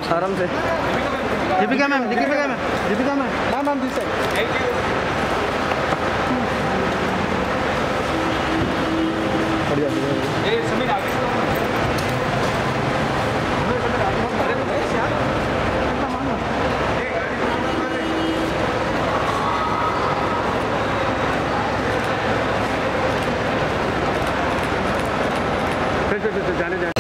आराम से। Deepika ma'am, Deepika ma'am, Deepika ma'am, ma'am ma'am this side. Thank you. बढ़िया बढ़िया। ये समीर आगे चलो। अरे तो भाई यार कितना मानो। ये गाड़ी फिर जाने जाने।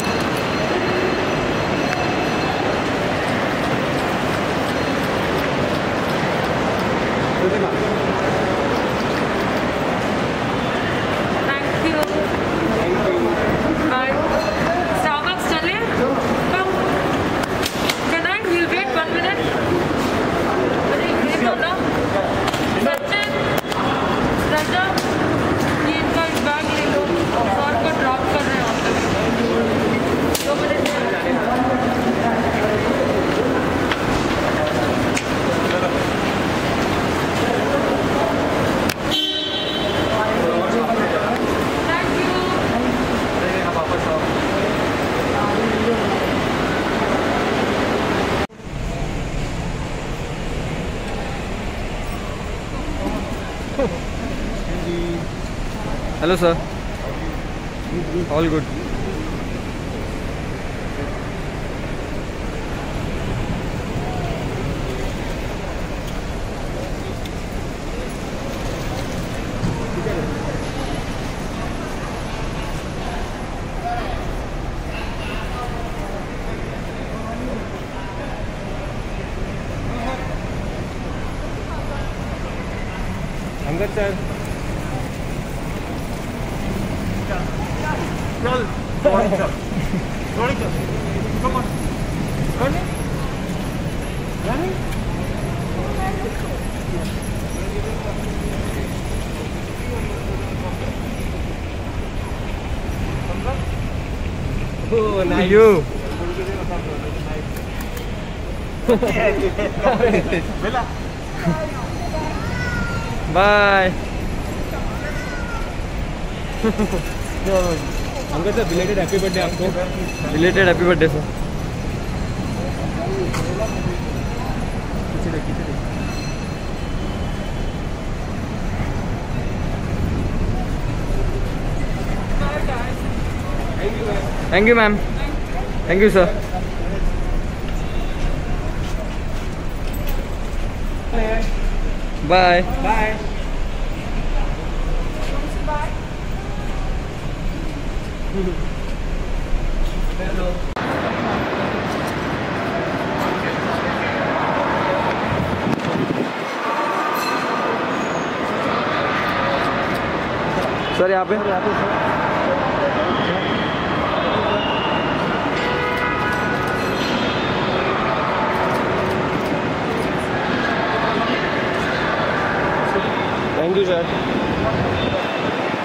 Hello sir. All good. Angad sir चल थोड़ी चल come on running running oh nice you bella Bye. Uncle sir belated happy birthday आपको। Belated happy birthday sir. Thank you ma'am. Thank you sir. Bye. Bye. Hello. Sir यहाँ पे thank you sir.